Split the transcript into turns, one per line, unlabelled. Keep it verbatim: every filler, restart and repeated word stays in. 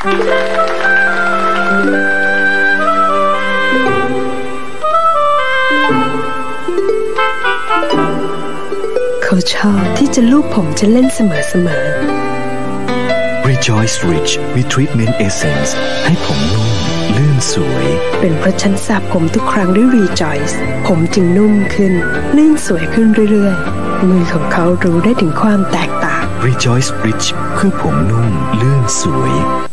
เขาชอบที่จะลูบผมฉันเล่นเสมอๆ
Rejoice Rich มีทรีทเมนต์เอเซนส์ให้ผมนุ่มลื่นสวย
เป็นเพราะฉันสระผมทุกครั้งด้วย Rejoice ผมจึงนุ่มขึ้นลื่นสวยขึ้นเรื่อยๆมือของเขารู้ได้ถึงความแตกต่าง
Rejoice Rich เพื่อผมนุ่มลื่นสวย